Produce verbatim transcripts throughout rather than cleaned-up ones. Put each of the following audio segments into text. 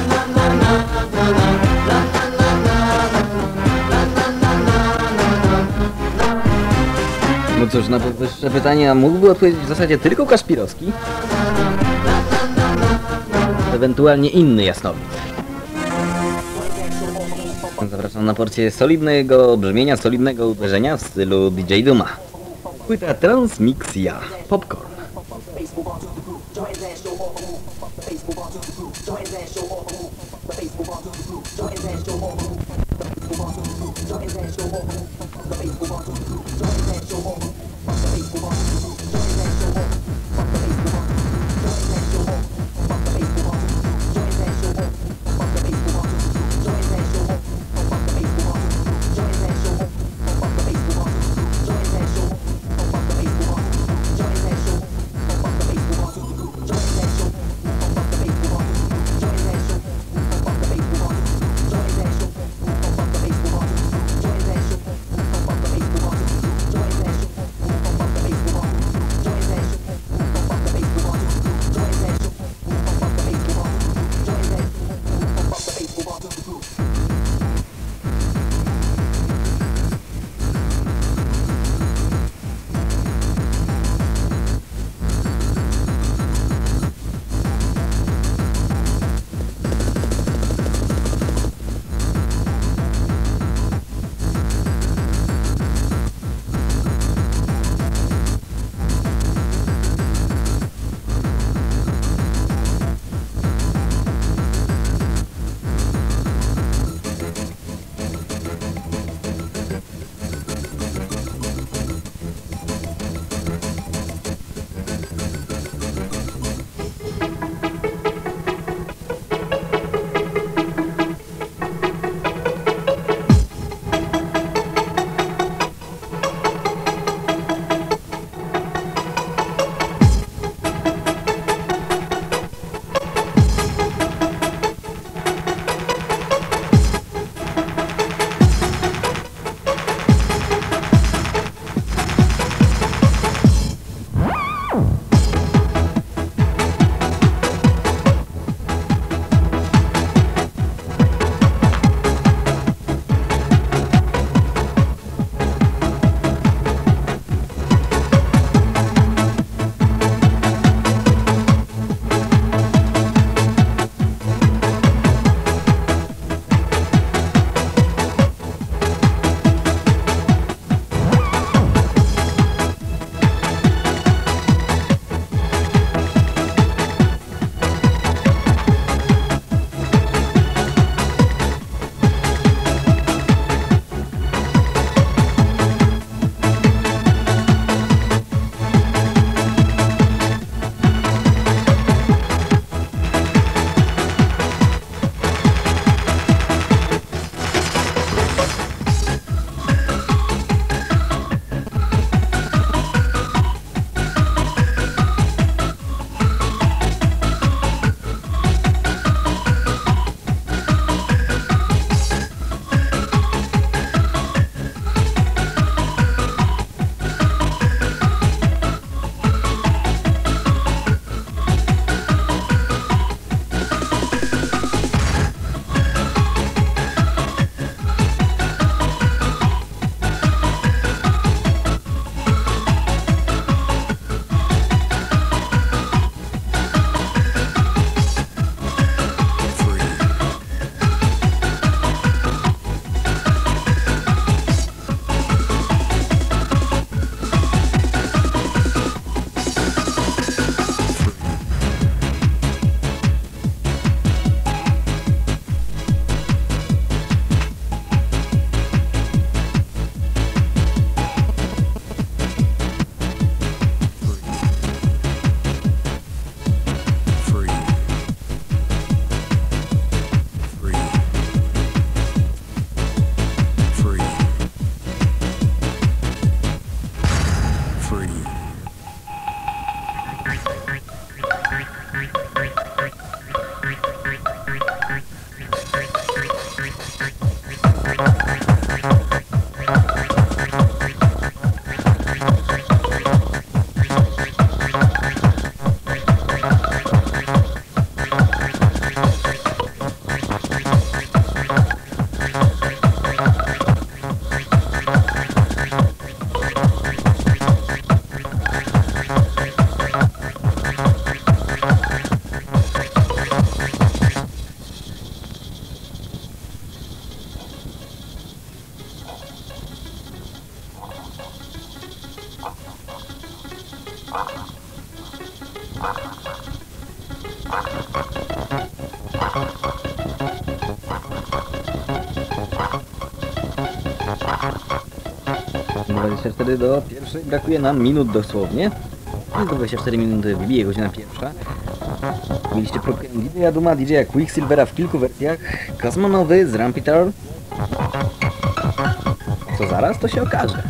No cóż, na powyższe pytania mógłby odpowiedzieć w zasadzie tylko Kaszpirowski. Ewentualnie inny jasnowidz. Zapraszam na porcję solidnego brzmienia, solidnego uderzenia w stylu D J Duma. Płyta Transmixia Popcorn. dwadzieścia cztery do pierwszej, brakuje nam minut dosłownie. Tylko dwadzieścia cztery minuty wybije godzina pierwsza. Mieliście próbkę D J Duma, D J Quicksilvera w kilku wersjach. Kosmonowy z Rampeter. Co zaraz, to się okaże.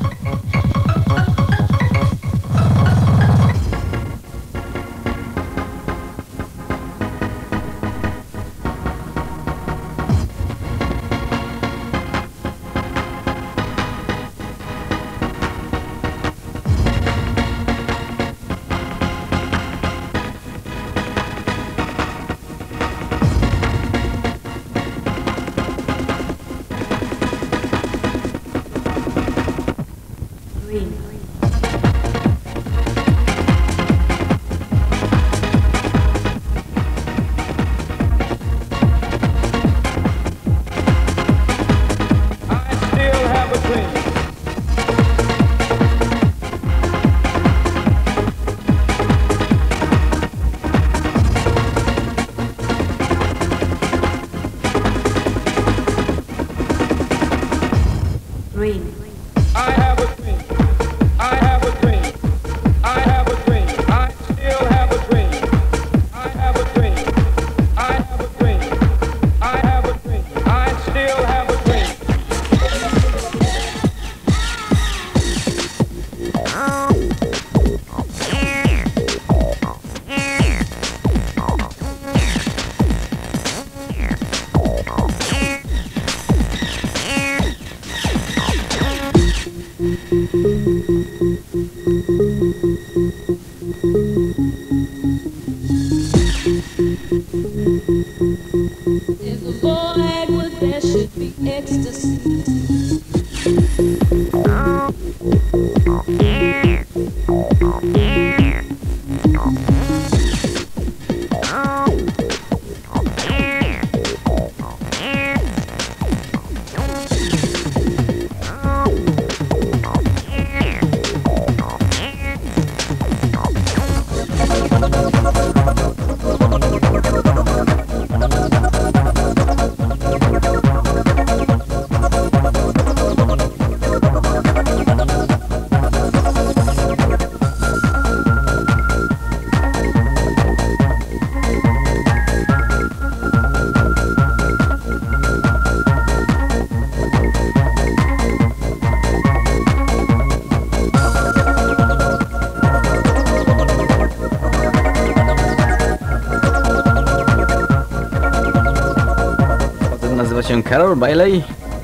Nazywa się Carol Bailey.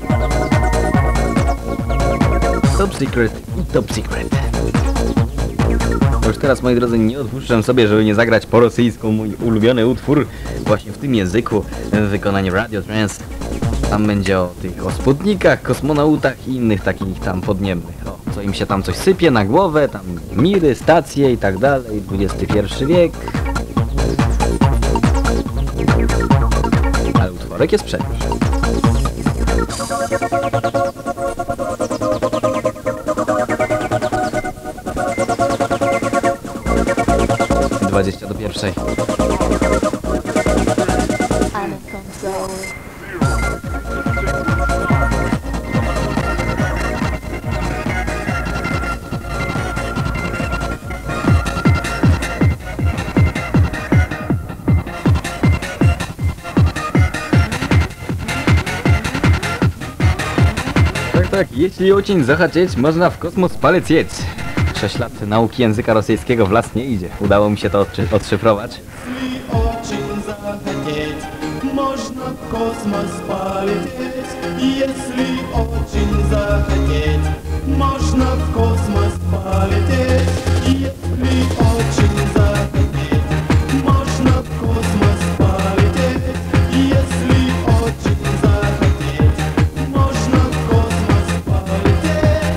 Top Secret i Top Secret. Bo już teraz, moi drodzy, nie odpuszczam sobie, żeby nie zagrać po rosyjsku mój ulubiony utwór właśnie w tym języku w wykonaniu Radio Trance. Tam będzie o tych o sputnikach, kosmonautach i innych takich tam podniebnych. O, co im się tam coś sypie na głowę, tam miry, stacje i tak dalej. dwudziesty pierwszy wiek. Ale utworek jest przecież. dwadzieścia do pierwszej. Tak, tak, jeśli очень захотеть, można w kosmos polecieć. sześć lat nauki języka rosyjskiego w las nie idzie. Udało mi się to odszyfrować. Można w kosmos polecieć. Jeśli очень захотеть, można w kosmos polecieć. Jeśli очень захотеть, można w kosmos polecieć. Jeśli очень захотеть, można w kosmos polecieć.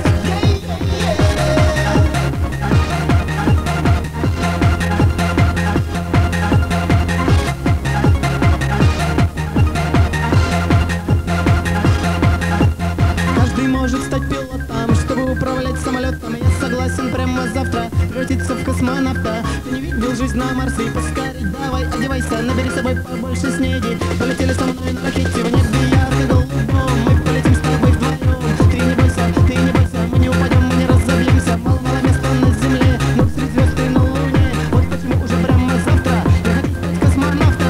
Каждый может стать пилотом, чтобы управлять самолетом. Я согласен прямо завтра превратиться в космонавта. Ты не лето, набери с собой побольше снеди. Полетели со мной на ракете в небе ярко-голубом. Мы полетим с тобой вдвоем. Ты не бойся, ты не бойся, мы не упадем, мы не разобьемся. Мало-мало места на земле, но среди звезд ты на луне. Вот почему уже прямо завтра я хочу стать космонавтом.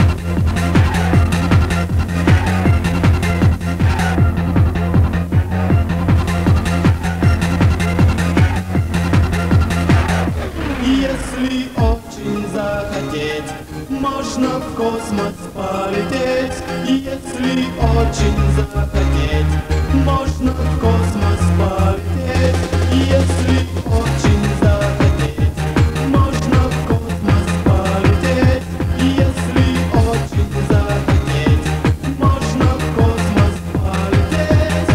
Если очень захотеть, можно в космос полететь. Если очень захотеть, можно в космос полететь. Если очень захотеть, можно в космос полететь. Если очень захотеть, можно в космос полететь.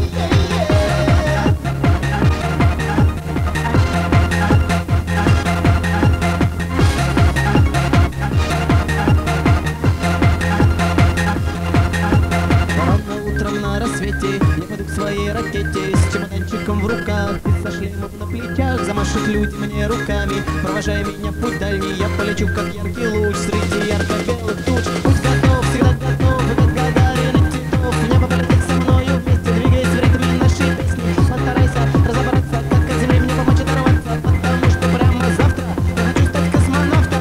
Рано утром на рассвете я пойду к своей ракете с чемоданчиком в руках и со шлемом на плечах. Замашут люди мне руками, провожая меня в путь дальний. Я полечу, как яркий луч среди ярко-белых туч. Путь готов, всегда готов, и как гагарин титов. Небо полетит со мною вместе, двигаясь в ритме нашей песни. Постарайся разобраться, как от земли мне помочь оторваться, потому что прямо завтра я хочу стать космонавтом.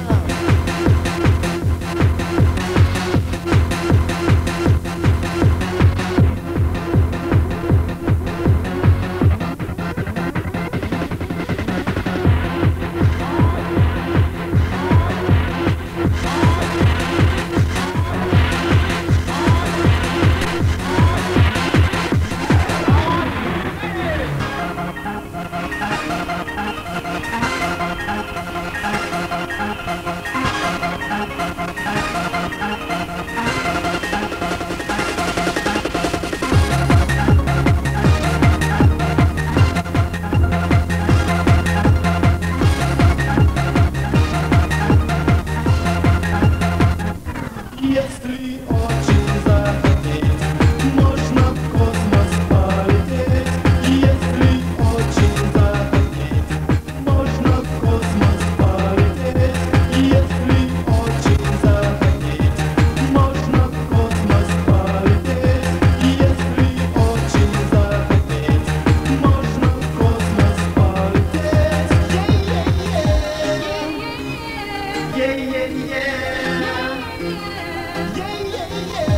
Если очень захотеть, можно в космос полететь. Если очень захотеть, можно в космос полететь. Если очень захотеть, можно в космос полететь. Если очень захотеть, можно в космос полететь. Yeah, yeah, yeah. Yeah, yeah, yeah.